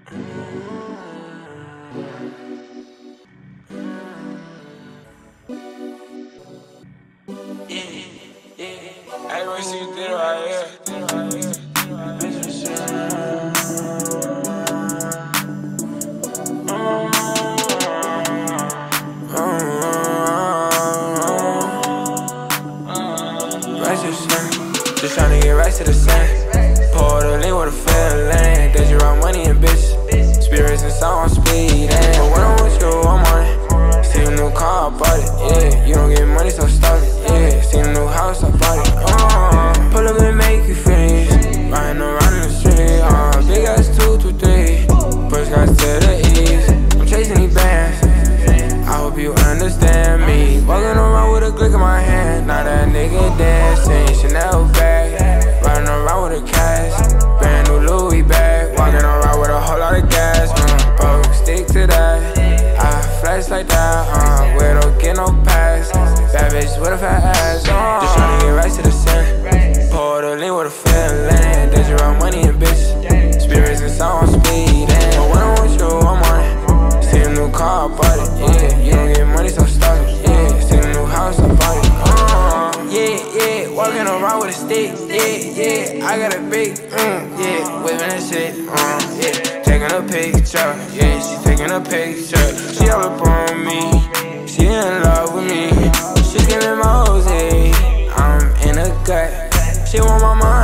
Ayy Royce, you did it right here. Just tryna get right to the sand. Pour the lean with a feelin. Daydream, money and bitches. Spirits and sound, I'm speedin'. But when I'm with you, I'm on it. See a new car, I bought it, yeah. You don't get money, so stop it, yeah. See a new house, I bought it, pull up and make you finish. Riding around in the street, big ass 223. Push guys to the east. I'm chasing these bands. I hope you understand me. Walking around with a glick in my hand. Now that nigga dancing, Chanel bag. Riding around with a cash. Brand new Louis bag. Walking around with a whole lot of gas. Stick to that. I flash like that. We don't get no pass. Bad bitch with a fat ass. Just tryna get right to the sun. Pour the lean with a feelin. Daydream, money and bitches. Spirits and sound, I'm speedin'. But when I'm with you, I'm on it. See a new car, I bought it, yeah. You don't get money, so stop it, yeah. See a new house, I bought it, yeah. Walking around with a stick, yeah. I got a big, yeah. Whipping that shit, yeah. Taking a picture, yeah. She taking a picture. She all up on me. She in love with me. She giving Mosey. I'm in a gut. She want my mind.